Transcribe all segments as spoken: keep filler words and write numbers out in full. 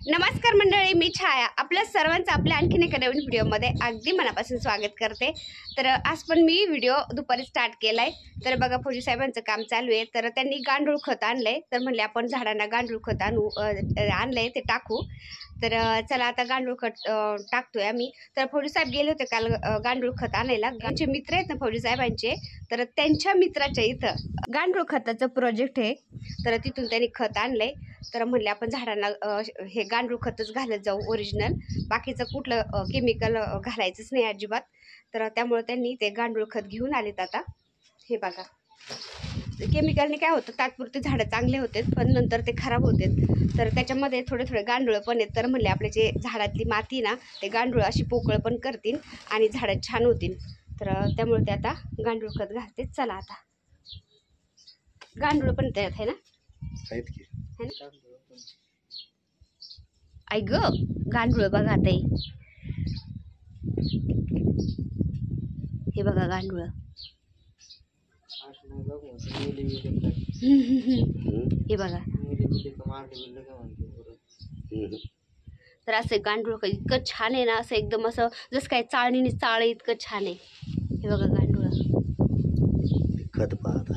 नमस्कार मंडळी, मी छाया आपल्या सर्वांचं आपल्या आणखीन एका नवीन व्हिडिओमध्ये अगदी मनापासून स्वागत करते। तर आज पण मी व्हिडिओ दुपारी स्टार्ट केलाय। तर बघा फौजी साहेबांचं काम चालू आहे। तर त्यांनी गांडूळ खत आणलंय, तर म्हणले आपण झाडांना गांडूळ खत आणू आणलंय ते टाकू। तर चला आता गांडूळ खत टाकतोय आम्ही। तर फौजी साहेब गेले होते काल गांडूळ खत आणायला। त्यांचे मित्र आहेत ना फौजी साहेबांचे, तर त्यांच्या मित्राच्या इथं गांडूळ खताचं प्रोजेक्ट आहे। तर तिथून त्यांनी खत आणलंय। तर म्हणले आपण झाडांना हे गांडूळ खतच घालत जाऊ ओरिजिनल, बाकीचं कुठलं केमिकल घालायचंच नाही अजिबात। तर त्यामुळे त्यांनी ते गांडूळ खत घेऊन आलेत। आता हे बघा, केमिकलने काय होतं, तात्पुरते झाडं चांगले होते पण नंतर ते खराब होते। तर त्याच्यामध्ये थोडे थोडे गांडूळ पण आहेत। तर म्हणले आपले जे झाडातली माती ना, ते गांडूळ अशी पोकळ पण करतील आणि झाडं छान होतील। तर त्यामुळे ते आता गांडूळ खत घालते। चला आता गांडूळ पण त्यात आहे ना, आई ग गांडूळ बघा आता हे बघा गांडूळ हे बघा। तर असं गांडूळ इतकं छान आहे ना, असं एकदम असं जसं काय चाळणीने चाळ इतकं छान आहे। हे बघा गांडूळ खत पाहता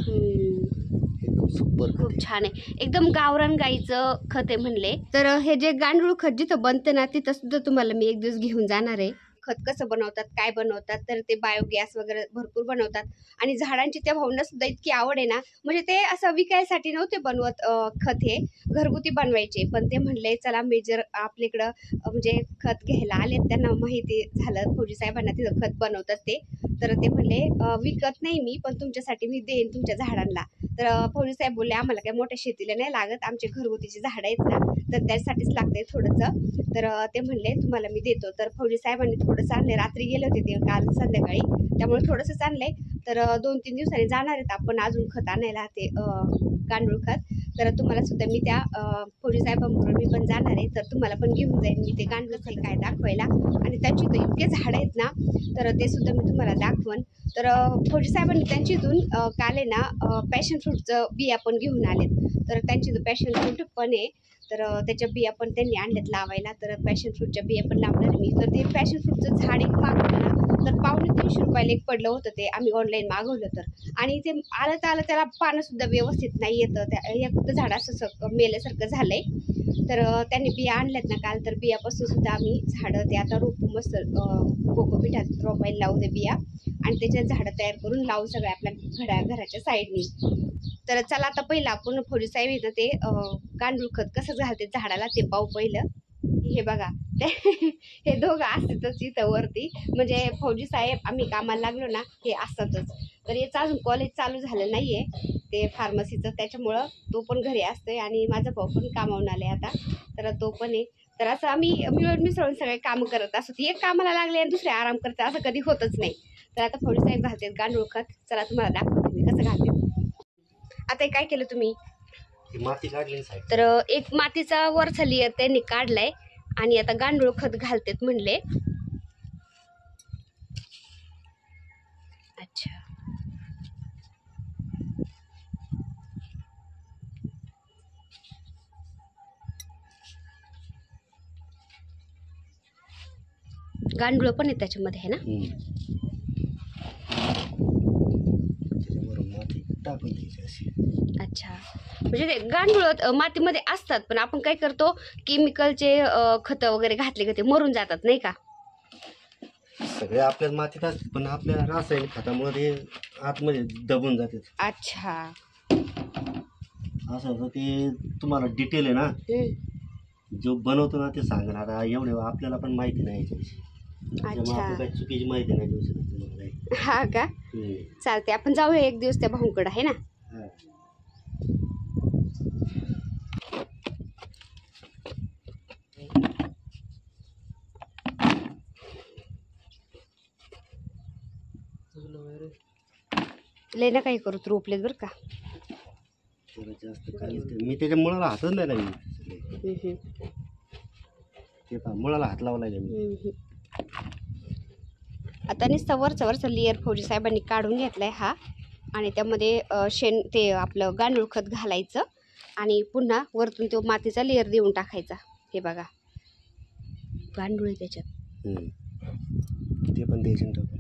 सुपर खूप छान आहे, एकदम गावरान गाईचं खत आहे म्हणले। तर हे जे गांडूळ खत जिथं बनतं ना, तिथं सुद्धा तुम्हाला मी एक दिवस घेऊन जाणार आहे। खत कसं बनवतात, काय बनवतात, तर ते बायोगॅस वगैरे भरपूर बनवतात। आणि झाडांची त्या भावना सुद्धा इतकी आवड आहे ना, म्हणजे ते असं विकायसाठी नव्हते बनवत खत, हे घरगुती बनवायचे। पण ते म्हणले चला मी जर आपल्याकडं म्हणजे खत घ्यायला आले, त्यांना माहिती झालं फौजी साहेबांना तिथं खत बनवतात ते, तर ते म्हणले विकत नाही मी, पण तुमच्यासाठी मी देईन तुमच्या झाडांना। तर फौजी साहेब बोलले आम्हाला काय मोठ्या शेतीला नाही लागत, आमचे घरगुतीची झाडं आहेत ना, तर त्यासाठीच लागते थोडंसं। तर ते म्हणले तुम्हाला मी देतो। तर फौजी साहेबांनी थोडंसं आणले, रात्री गेले होते ते काल संध्याकाळी, त्यामुळे थोडंसंच आणलंय। तर दोन तीन दिवसांनी जाणार आहेत आपण अजून खत आणायला, ते गांडूळ खत। तर तुम्हाला सुद्धा मी त्या फौजी साहेबांबरोबर मी पण जाणार आहे, तर तुम्हाला पण घेऊन जाईन मी ते गांडूळ खत काय दाखवायला। आणि त्यांची तर इतके झाडं आहेत ना, तर ते सुद्धा मी तुम्हाला दाखवन। तर फौजी साहेबांनी त्यांची इथून काल आहे ना पॅशन फ्रूटचं बिया पण घेऊन आलेत। तर त्यांची जो पॅशन फ्रूट पण आहे, तर त्याच्या बिया पण त्यांनी आणल्यात लावायला। तर पॅशन फ्रूटच्या बिया पण लावणार मी। तर ते पॅशन फ्रूटचं झाड एक मागवलं ना, तर पावणे तीनशे रुपयाला एक पडलं होतं ते, आम्ही ऑनलाईन मागवलं तर। आणि ते आलं तर आलं त्याला पानं सुद्धा व्यवस्थित नाही येतं, त्या एक झाड असं मेल्यासारखं झालंय। तर त्यांनी बिया आणल्यात ना काल, तर बियापासून सुद्धा आम्ही झाडं ते आता रोप मस्त कोकोपीठात रोपायला लावू दे बिया, आणि त्याच्यात झाडं तयार करून लावू सगळ्या आपल्या घरा घराच्या साईडनी। तर चला आता पहिलं आपण फौजी साहेब येतं ते गांडूळ खत कसं घालते झाडाला ते पाहू पहिलं। हे बघा हे दोघं असतातच इथं वरती, म्हणजे फौजी साहेब आम्ही कामाला लागलो ना हे असतातच। तर याचं अजून कॉलेज चालू झालं नाहीये ते फार्मसीचं, त्याच्यामुळं तो पण घरी असतोय आणि माझा भाऊ पण कामावून आले आता, तर तो पण आहे। तर असं आम्ही मिळून मिसळून सगळे काम करत असतो, एक कामाला लागले आणि दुसरे आराम करते असं कधी होतच नाही। तर आता फौजी साहेब घालतात गांडूळ खत, चला तुम्हाला दाखवते मी कसं घालते। आता काय केलं तुम्ही, माती काढली, तर एक मातीचा वरचा लेयर त्यांनी काढलाय आणि आता गांडूळ खत घालतेत म्हणले। अच्छा, गांडूळ पण आहे त्याच्यामध्ये आहे ना। अच्छा, म्हणजे ते गांडूळ मातीमध्ये असतात, पण आपण काय करतो केमिकलचे खत वगैरे घातले का ते मरून जातात नाही का। सगळे आपल्याच मातीत असतात, पण आपल्या रासायनिक खतामुळे ते आतमध्ये दबून जातात। अच्छा, असं होतं ते तुम्हाला डिटेल आहे ना, जो बनवतो ना ते सांगणार। आता एवढे आपल्याला पण माहिती नाही याच्याविषयी, त्याच्यामुळे आपण काही चुकीची माहिती नाही देऊ शकत तुम्हाला। हा का, चालते आपण जाऊया एक दिवस त्या भाऊंकडे आहे ना। लय ना काही करू रोपलेत बरं का, जास्त काही मी त्याच्या मुळाला हातच नाही लागले, ते पहा मुळाला हात लावला मी। आता नुसता वरचा वरचा लेयर फौजी साहेबांनी काढून घेतलाय हा, आणि त्यामध्ये शेण ते आपलं गांडूळ खत घालायचं आणि पुन्हा वरतून तो मातीचा लेयर देऊन टाकायचा। हे बघा गांडूळ आहे त्याच्यात. हम्म. ते पण द्यायचे टाकून.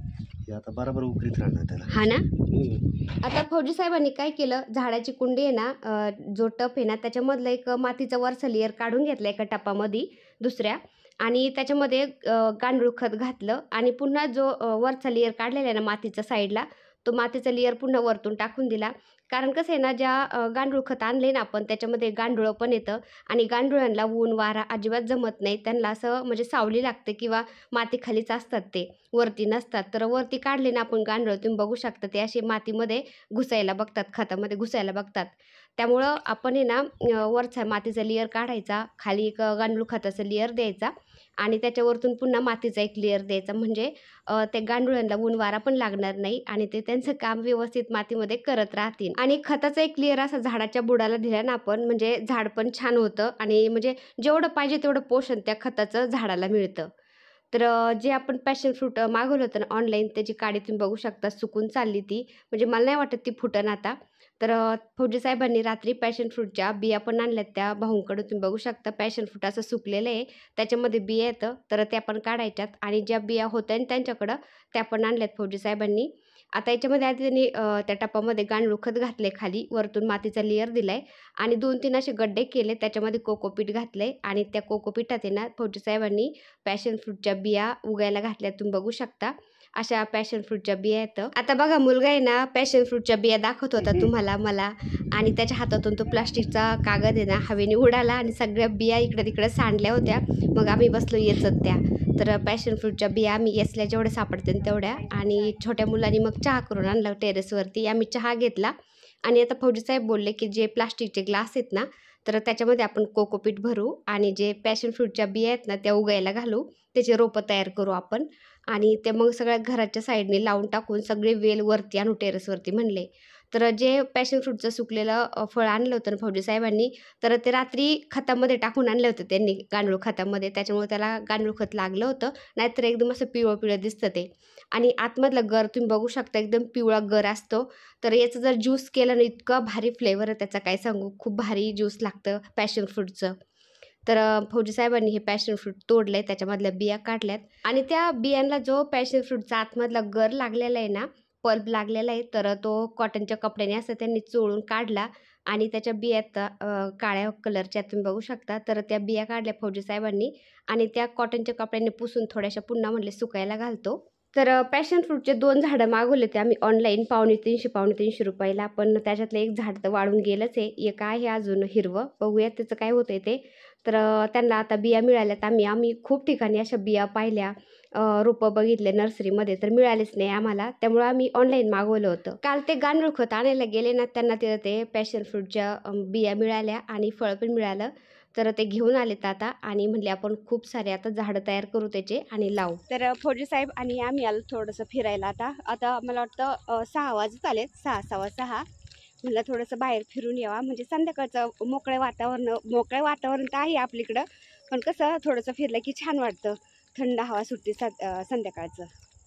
हे आता बरोबर उकरीत राहणार त्याला. हा ना. हम्म. आता फौजी साहेबांनी काय केलं, झाडाची कुंडी आहे ना, अं, जो टप आहे ना त्याच्यामधलं एक मातीचा वरचा लेअर काढून घेतला एका टपामध्ये दुसऱ्या, आणि त्याच्यामध्ये अं, गांडूळ खत घातलं आणि पुन्हा जो अं, वरचा लेअर काढलेला आहे ना मातीच्या साईडला, तो मातीचा लेअर पुन्हा वरतून टाकून दिला. कारण कसं आहे ना, ज्या अं, गांडूळ खत आणले ना आपण त्याच्यामध्ये गांडूळ पण येतं आणि गांडुळांना ऊन वारा अजिबात जमत नाही. त्यांना असं म्हणजे सावली लागते किंवा मातीखालीच असतात, ते वरती नसतात. तर वरती काढले ना आपण गांडूळ, तुम्ही बघू शकता ते असे मातीमध्ये घुसायला बघतात, खतामध्ये घुसायला बघतात. त्यामुळं आपण आहे ना अं, वरचा मातीचा लेअर काढायचा, खाली एक अं, गांडूळ खताचा लेअर द्यायचा आणि त्याच्यावरतून पुन्हा मातीचा एक लेअर द्यायचा. म्हणजे अ, ते गांडुळांना ऊन वारा पण लागणार नाही आणि ते त्यांचं काम व्यवस्थित मातीमध्ये करत राहतील. आणि खताचा एक लेअर असा झाडाच्या बुडाला दिला ना आपण, म्हणजे झाड पण छान होतं आणि म्हणजे जेवढं पाहिजे तेवढं पोषण त्या खताचं झाडाला मिळतं. तर अ, जे आपण पॅशन फ्रूट मागवलं होतं ना ऑनलाईन, त्याची काडी तुम्ही बघू शकता सुकून चालली ती, म्हणजे मला नाही वाटत ती फुटन आता. तर अ, फौजी साहेबांनी रात्री पॅशन फ्रूटच्या बिया पण आणल्यात त्या भाऊंकडून, तुम्ही बघू शकता पॅशन फ्रूट असं सुकलेलं आहे, त्याच्यामध्ये बिया येतं, तर त्या पण काढायच्यात आणि ज्या बिया होत्या त्यांच्याकडं त्या पण आणल्यात फौजी साहेबांनी. आता याच्यामध्ये आधी त्यांनी अ, त्या टपामध्ये गांडूळ खत घातले, खाली वरतून मातीचा लेअर दिलाय आणि दोन तीन असे गड्डे केले, त्याच्यामध्ये कोकोपीट घातले आणि त्या कोकोपीटात आहे ना फौजी साहेबांनी पॅशन फ्रूटच्या बिया उगायला घातल्या, तुम्ही बघू शकता अशा पॅशन फ्रूटच्या बिया येतं. आता बघा मुलगा आहे ना पॅशन फ्रूटच्या बिया दाखवत होता तुम्हाला मला, आणि त्याच्या हातातून तो प्लास्टिकचा कागद आहे ना हवेने उडाला आणि सगळ्या बिया इकडे तिकडे सांडल्या होत्या. मग आम्ही बसलो येचत त्या. तर पॅशन फ्रूटच्या बिया आम्ही येसल्या जेवढ्या सापडतील तेवढ्या, आणि छोट्या मुलांनी मग चहा करून आणला टेरेसवरती. आम्ही चहा घेतला आणि आता फौजी साहेब बोलले की जे प्लास्टिकचे ग्लास आहेत ना, तर त्याच्यामध्ये आपण कोकोपीट भरू आणि जे पॅशन फ्रूटच्या बिया आहेत ना त्या उगायला घालू, त्याचे रोपं तयार करू आपण आणि ते मग सगळ्या घराच्या साईडने लावून टाकून सगळे वेल वरती आणू टेरेसवरती म्हणले. तर जे पॅशन फ्रूटचं सुकलेलं अ, फळ आणलं होतं ना फौजी साहेबांनी, तर ते रात्री खतामध्ये टाकून आणलं होतं त्यांनी, गांडूळ खतामध्ये, त्याच्यामुळे त्याला गांडूळ खत लागलं होतं, नाहीतर एकदम असं पिवळं पिवळं दिसतं ते. आणि आतमधलं गर तुम्ही बघू शकता, एकदम पिवळा गर असतो. तर याचं जर ज्यूस केलं ना इतकं भारी फ्लेवर आहे त्याचा, काय सांगू, खूप भारी ज्यूस लागतं पॅशन फ्रूटचं. तर अ, फौजी साहेबांनी हे पॅशन फ्रूट तोडलंय, त्याच्यामधल्या बिया काढल्यात आणि त्या बियांना जो पॅशन फ्रूटचा आतमधला गर लागलेला आहे ना, पल्प लागलेला आहे, तर तो कॉटनच्या कपड्याने असं त्यांनी चोळून काढला आणि त्याच्या बियात अ, काळ्या कलरच्या तुम्ही बघू शकता. तर त्या बिया काढल्या फौजी साहेबांनी आणि त्या कॉटनच्या कपड्याने पुसून थोड्याशा पुन्हा म्हणले सुकायला घालतो. तर अ, पॅशन फ्रूटचे दोन झाडं मागवले होते आम्ही ऑनलाईन, पावणे तीनशे पावणे तीनशे रुपयाला. पण त्याच्यातलं एक झाड तर वाळून गेलंच आहे, एक आहे अजून हिरवं, बघूयात त्याचं काय होतंय ते. तर अ, त्यांना आता बिया मिळाल्यात. आम्ही आम्ही खूप ठिकाणी अशा बिया पाहिल्या, अ, रोपं बघितले नर्सरीमध्ये, तर मिळालेच नाही आम्हाला, त्यामुळं आम्ही ऑनलाईन मागवलं होतं. काल ते गांडूळ खत आणायला गेले ना, त्यांना तिथं ते पॅशन फ्रूटच्या अ, बिया मिळाल्या आणि फळ पण मिळालं. तर ते घेऊन आलेत आता आणि म्हणले आपण खूप सारे आता झाडं तयार करू त्याचे आणि लावू. तर अ, फौजी साहेब आणि आम्ही आलो थोडंसं फिरायला. आता आता मला वाटतं अ, सहा वाजत आलेत, सहा सव्वा सहा. म्हणलं थोडंसं बाहेर फिरून यावा, म्हणजे संध्याकाळचं मोकळं वातावरण, मोकळं वातावरण तर आहे आपलीकडं, पण कसं थोडंसं फिरलं की छान वाटतं, थंड हवा सुटते स अ, संध्याकाळचं.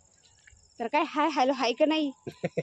तर काय हाय हॅलो हाय का नाही?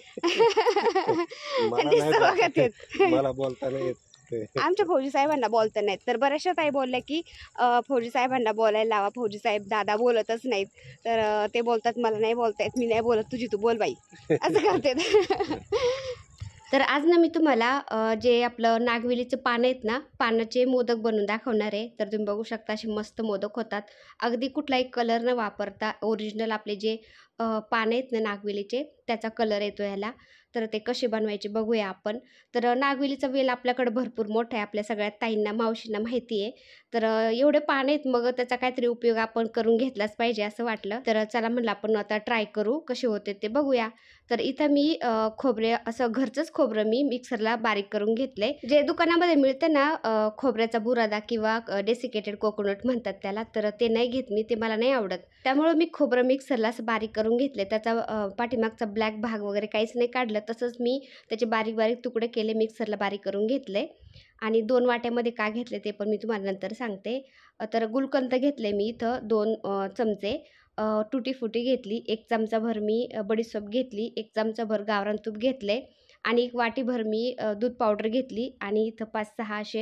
मला नाही नुसतं बोलता बघत येत. आहेत. मला बोलता नाही येत. आमच्या फौजी साहेबांना बोलता नाहीत, तर बऱ्याचशा ताई बोलल्या की अ, फौजी साहेबांना बोलायला लावा, फौजी साहेब दादा बोलतच नाहीत. तर अ, ते बोलतात मला नाही बोलता येत, मी नाही बोलत, तुझी तू बोल बाई, असं करतात. तर आज ना मी तुम्हाला अ, जे आपलं नागवेलीचं पानं आहेत ना, पानाचे मोदक बनवून दाखवणार आहे. तर तुम्ही बघू शकता असे मस्त मोदक होतात. अगदी कुठलाही कलर न वापरता ओरिजिनल आपले जे अ, पानं आहेत ना नागवेलीचे, त्याचा कलर येतो ह्याला. तर ते कसे बनवायचे बघूया आपण. तर अ, नागवेलीचा वेल आपल्याकडे भरपूर मोठा आहे, आपल्या सगळ्या ताईंना मावशींना माहिती आहे. तर अ, एवढे पानं आहेत, मग त्याचा काहीतरी उपयोग आपण करून घेतलाच पाहिजे असं वाटलं. तर चला म्हणलं आपण आता ट्राय करू, कसे होते ते बघूया. तर इथं मी अ, खोबरे असं घरचंच खोबरं मी मिक्सरला बारीक करून घेतलंय. जे दुकानामध्ये मिळतं ना अ, खोबऱ्याचा बुरादा किंवा डेसिकेटेड कोकोनट म्हणतात त्याला, तर ते नाही घेत मी, ते मला नाही आवडत. त्यामुळं मी खोबरं मिक्सरला असं बारीक करून घेतले. त्याचा अ, पाठीमागचा ब्लॅक भाग वगैरे काहीच नाही काढलं, तसंच मी त्याचे बारीक बारीक तुकडे केले, मिक्सरला बारीक करून घेतले. आणि दोन वाट्यामध्ये का घेतले ते पण मी तुम्हाला नंतर सांगते. अ, तर गुलकंद घेतले मी इथं दोन अ, चमचे. अ, टुटी फुटी घेतली, एक चमचाभर मी अ, बडीशेप घेतली, एक चमचाभर गावरान तूप घेतले आणि एक वाटीभर मी अ, दूध पावडर घेतली आणि इथं पाच सहा असे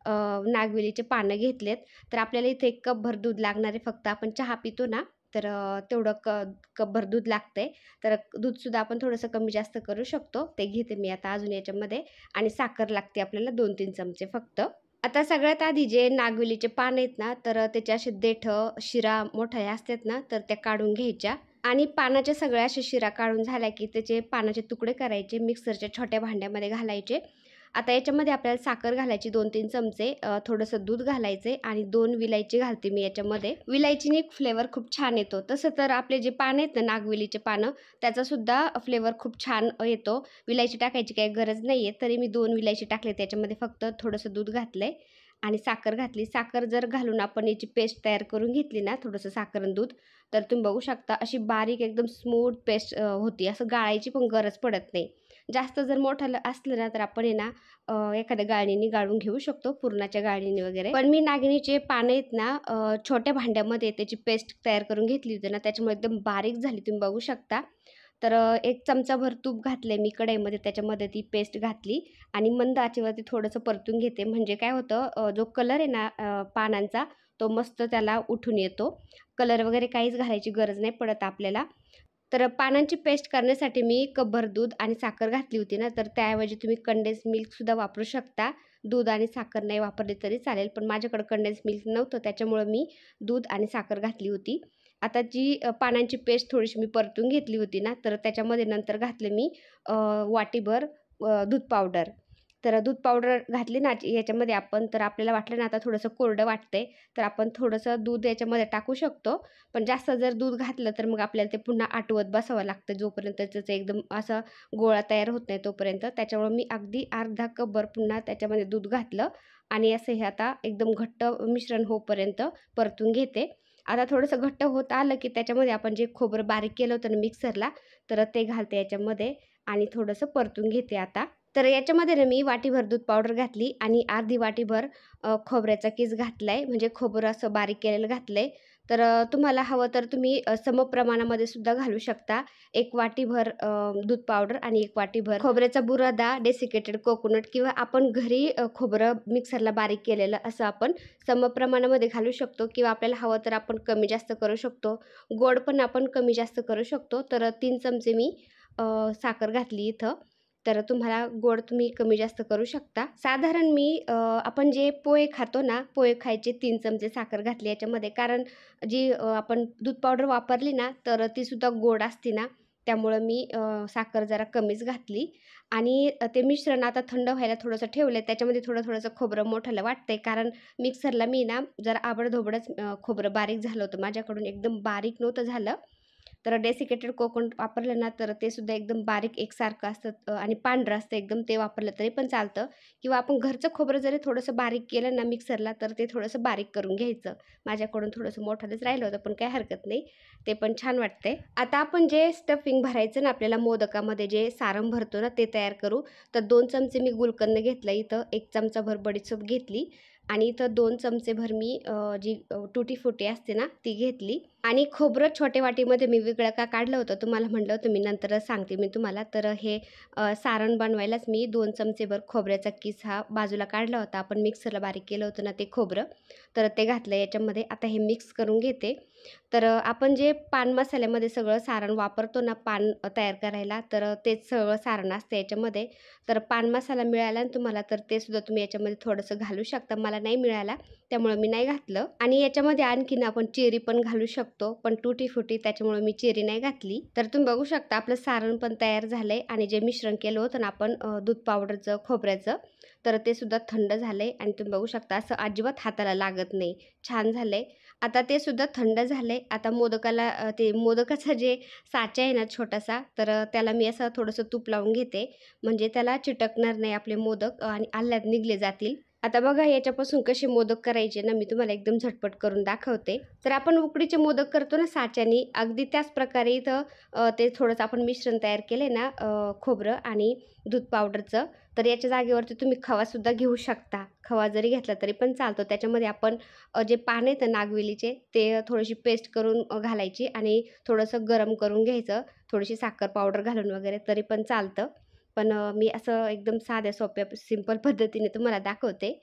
अ, नागवेलीचे पानं घेतलेत. तर आपल्याला इथे एक कपभर दूध लागणार आहे. फक्त आपण चहा पितो ना, तर अ, तेवढं क कपभर दूध लागतंय. तर दूधसुद्धा आपण थोडंसं कमी जास्त करू शकतो. ते घेते मी आता अजून याच्यामध्ये. आणि साखर लागते आपल्याला दोन तीन चमचे फक्त. आता सगळ्यात आधी जे नागवेलीचे पान आहेत ना, तर त्याचे असे देठं, शिरा मोठ्या असतात ना, तर त्या काढून घ्यायच्या. आणि पानाच्या सगळ्या अशा शिरा काढून झाल्या की त्याचे पानाचे तुकडे करायचे, मिक्सरच्या छोट्या भांड्यामध्ये घालायचे. आता याच्यामध्ये आपल्याला साखर घालायची दोन तीन चमचे, अ, थोडंसं दूध घालायचे आणि दोन विलायची घालते मी याच्यामध्ये. विलायचीने फ्लेवर खूप छान येतो. तसं तर आपले जे पानं आहेत ना नागवेलीचे पानं, त्याचासुद्धा फ्लेवर खूप छान येतो. विलायची टाकायची काही गरज नाही आहे. तरी मी दोन विलायची टाकले त्याच्यामध्ये. फक्त थोडंसं दूध घातलं आहे आणि साखर घातली. साखर जर घालून आपण याची पेस्ट तयार करून घेतली ना, थोडंसं साखर आणि दूध, तर तुम्ही बघू शकता अशी बारीक एकदम स्मूथ पेस्ट होती. असं गाळायची पण गरज पडत नाही. जास्त जर मोठं असलं ना, तर आपण आहे ना अ, एखाद्या गाळणीने गाळून घेऊ शकतो, पुरणाच्या गाळणीने वगैरे. पण मी नागणीचे पानं आहेत ना, अ, छोट्या भांड्यामध्ये त्याची पेस्ट तयार करून घेतली होती ना, त्याच्यामुळे एकदम बारीक झाली, तुम्ही बघू शकता. तर अ, एक चमचाभर तूप घातले मी कढईमध्ये, त्याच्यामध्ये ती पेस्ट घातली आणि मंद आचेवरती थोडंसं परतून घेते. म्हणजे काय होतं, अ, जो कलर आहे ना अ, पानांचा, तो मस्त त्याला उठून येतो. कलर वगैरे काहीच घालायची गरज नाही पडत आपल्याला. तर पानांची पेस्ट करण्यासाठी मी कपभर दूध आणि साखर घातली होती ना, तर त्याऐवजी तुम्ही कंडेन्स मिल्कसुद्धा वापरू शकता. दूध आणि साखर नाही वापरली तरी चालेल, पण माझ्याकडे कंडेन्स मिल्क नव्हतं, त्याच्यामुळं मी दूध आणि साखर घातली होती. आता जी अ, पानांची पेस्ट थोडीशी मी परतून घेतली होती ना, तर त्याच्यामध्ये नंतर घातले मी अ, वाटीभर अ, दूध पावडर. तर दूध पावडर घातली ना याच्यामध्ये आपण, तर आपल्याला वाटलं ना आता थोडंसं कोरडं वाटतंय, तर आपण थोडंसं दूध याच्यामध्ये टाकू शकतो. पण जास्त जर दूध घातलं तर मग आपल्याला ते पुन्हा आटवत बसावं लागतं, जोपर्यंत त्याचं एकदम असा गोळा तयार होत नाही तोपर्यंत. त्याच्यामुळे मी अगदी अर्धा कपभर पुन्हा त्याच्यामध्ये दूध घातलं आणि असं हे आता एकदम घट्ट मिश्रण होईपर्यंत परतून घेते. आता थोडंसं घट्ट होत आलं की त्याच्यामध्ये आपण जे खोबरं बारीक केलं होतं ना मिक्सरला, तर ते घालते याच्यामध्ये आणि थोडंसं परतून घेते आता. तर याच्यामध्ये ना मी वाटीभर दूध पावडर घातली आणि अर्धी वाटीभर अ, खोबऱ्याचा कीस घातलाय, म्हणजे खोबरं असं बारीक केलेलं घातलंय. तर अ, तुम्हाला हवं तर तुम्ही अ, समप्रमाणामध्ये सुद्धा घालू शकता. एक वाटीभर अ, दूध पावडर आणि एक वाटीभर खोबऱ्याचा बुरादा, डेसिकेटेड कोकोनट किंवा आपण घरी अ, खोबरं मिक्सरला बारीक केलेलं असं आपण समप्रमाणामध्ये घालू शकतो किंवा आपल्याला हवं तर आपण कमी जास्त करू शकतो. गोड पण आपण कमी जास्त करू शकतो. तर तीन चमचे मी अ, साखर घातली इथं. तर तुम्हाला गोड तुम्ही कमी जास्त करू शकता. साधारण मी अ, आपण जे पोहे खातो ना, पोहे खायचे तीन चमचे साखर घातली याच्यामध्ये. कारण जी अ, आपण दूध पावडर वापरली ना, तर तीसुद्धा गोड असते ना, त्यामुळं मी अ, साखर जरा कमीच घातली. आणि अ, ते मिश्रण आता थंड व्हायला थोडंसं ठेवलं आहे. त्याच्यामध्ये थोडं-थोडंसं खोबरं मोठालं वाटतंय, कारण मिक्सरला मी ना जरा आबडधोबडच अ, खोबरं बारीक झालं होतं माझ्याकडून, एकदम बारीक नव्हतं झालं. तर डेसिकेटेड कोकोनट वापरलं ना, तर ते सुद्धा एकदम बारीक एकसारखं असतं अ, आणि पांढरं असतं एकदम, ते वापरलं तरी पण चालतं. किंवा आपण घरचं खोबरं जरी थोडंसं बारीक केलं ना मिक्सरला, तर ते थोडंसं बारीक करून घ्यायचं. माझ्याकडून थोडंसं मोठालंच राहिलं होतं, पण काही हरकत नाही, ते पण छान वाटतंय. आता आपण जे स्टफिंग भरायचं ना आपल्याला मोदकामध्ये, जे सारण भरतो ना, ते तयार करू. तर दोन चमचे मी गुलकंद घेतला इथं, एक चमचाभर बडीशेप घेतली आणि इथं दोन चमचेभर मी अ, जी अ, टुटी फुटी असते ना, ती घेतली. आणि खोबरं छोट्या वाटीमध्ये मी वेगळं का काढलं होतं, तुम्हाला म्हटलं होतं मी, नंतरच सांगते मी तुम्हाला. तर हे अ, सारण बनवायलाच मी दोन चमचेभर खोबऱ्याचा किस हा बाजूला काढला होता. आपण मिक्सरला बारीक केलं होतं ना ते खोबरं, तर ते घातलं याच्यामध्ये. आता हे मिक्स करून घेते. तर अ, आपण जे पान मसाल्यामध्ये सगळं सारण वापरतो ना पान अ, तयार करायला, तर अ, तेच सगळं सारण असतं याच्यामध्ये. तर पान मसाला मिळाला ना तुम्हाला, तर ते सुद्धा तुम्ही याच्यामध्ये थोडंसं घालू शकता. मला नाही मिळाला, त्यामुळे मी नाही घातलं. आणि याच्यामध्ये आणखीन आपण चेरी पण घालू शकतो, पण टुटी फुटी, त्याच्यामुळे मी चेरी नाही घातली. तर तुम्ही बघू शकता आपलं सारण पण तयार झालंय आणि जे मिश्रण केलं होतं ना आपण अ, दूध पावडरचं, खोबऱ्याचं, तर ते सुद्धा थंड झालंय आणि तुम्ही बघू शकता असं अजिबात हाताला लागत नाही, छान झालंय. आता ते सुद्धा थंड झालंय. आता मोदकाला अ, ते मोदकाचा जे साचा आहे ना छोटासा, तर अ, त्याला मी असं थोडंसं तूप लावून घेते, म्हणजे त्याला चिटकणार नाही आपले मोदक आणि आल्ल्यात निघले जातील. आता बघा याच्यापासून कसे मोदक करायचे ना, मी तुम्हाला एकदम झटपट करून दाखवते. तर आपण उकडीचे मोदक करतो ना साच्यानी, अगदी त्याच प्रकारे इथं अ, ते थोडंसं आपण मिश्रण तयार केले ना अ, खोबरं आणि दूध पावडरचं, तर याच्या जागेवरती तुम्ही खवासुद्धा घेऊ शकता. खवा जरी घेतला तरी पण चालतो. त्याच्यामध्ये आपण अ, जे पान आहेत नागवेलीचे, ते थोडीशी पेस्ट करून अ, घालायची आणि थोडंसं गरम करून घ्यायचं, थोडीशी साखर पावडर घालून वगैरे, तरी पण चालतं. पण अ, मी असं एकदम साध्या सोप्या सिंपल पद्धतीने तुम्हाला दाखवते.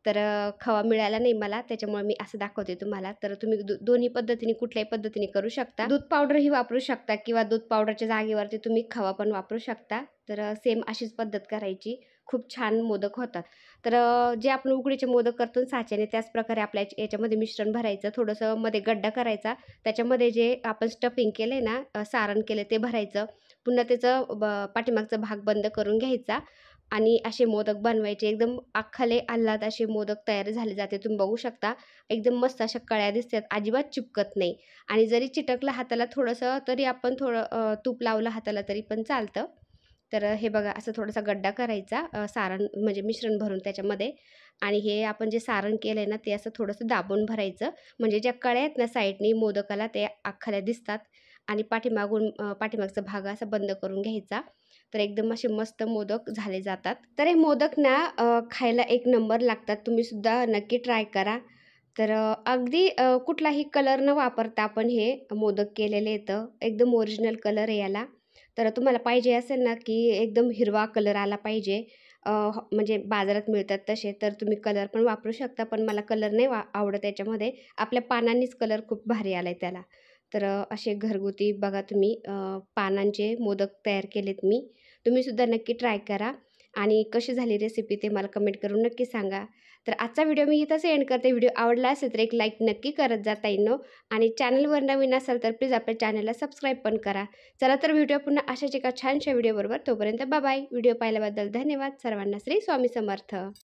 तर खवा मिळाला नाही मला, त्याच्यामुळे मी असं दाखवते तुम्हाला. तर तुम्ही दो दोन्ही पद्धतीने कुठल्याही पद्धतीने करू शकता. दूध पावडरही वापरू शकता किंवा दूध पावडरच्या जागेवरती तुम्ही खवा पण वापरू शकता. तर सेम अशीच पद्धत करायची. खूप छान मोदक होतात. तर जे आपण उकडीचे मोदक करतो साच्याने, त्याच प्रकारे आपल्या याच्यामध्ये मिश्रण भरायचं. थोडंसं मध्ये गड्डा करायचा. त्याच्यामध्ये जे आपण स्टफिंग केले ना, सारण केले ते भरायचं. पुन्हा त्याचं ब पाठीमागचा भाग बंद करून घ्यायचा आणि असे मोदक बनवायचे. एकदम आखाले आल्हाद असे मोदक तयार झाले जाते. तुम्ही बघू शकता एकदम मस्त अशा कळ्या दिसतात, अजिबात चिपकत नाही. आणि जरी चिटकलं हाताला थोडंसं तरी आपण थोडं तूप लावलं हाताला तरी पण चालतं. तर हे बघा असं थोडासा गड्डा करायचा सारण म्हणजे मिश्रण भरून त्याच्यामध्ये. आणि हे आपण जे सारण केलं आहे ना ते असं थोडंसं दाबून भरायचं. म्हणजे ज्या कळ्या आहेत ना साईडनी मोदकाला ते आखाल्या दिसतात. आणि पाठीमागून पाठीमागचा भाग असा बंद करून घ्यायचा. तर एकदम असे मस्त मोदक झाले जातात. तर हे मोदक ना खायला एक नंबर लागतात. तुम्ही सुद्धा नक्की ट्राय करा. तर अगदी कुठलाही कलर न वापरता आपण हे मोदक केलेले येतं. एकदम ओरिजिनल कलर आहे याला. तर तुम्हाला पाहिजे असेल ना की एकदम हिरवा कलर आला पाहिजे, म्हणजे बाजारात मिळतात तसे, तर तुम्ही कलर पण वापरू शकता. पण मला कलर नाही वा आवडत याच्यामध्ये. आपल्या पानांनीच कलर खूप भारी आला आहे त्याला. तर असे घरगुती बघा तुम्ही पानांचे मोदक तयार केलेत मी. तुम्हीसुद्धा नक्की ट्राय करा. आणि कशी झाली रेसिपी ते मला कमेंट करून नक्की सांगा. तर आजचा व्हिडिओ मी इथंच एंड करते. व्हिडिओ आवडला असेल तर एक लाईक नक्की करत जा ताईंनो. आणि चॅनलवर नवीन असाल तर प्लीज आपल्या चॅनलला सबस्क्राईब पण करा. चला तर व्हिडिओ पुन्हा अशाच एका छानशा व्हिडिओबरोबर. तोपर्यंत बाय बाय. व्हिडिओ पाहिल्याबद्दल धन्यवाद. सर्वांना श्री स्वामी समर्थ.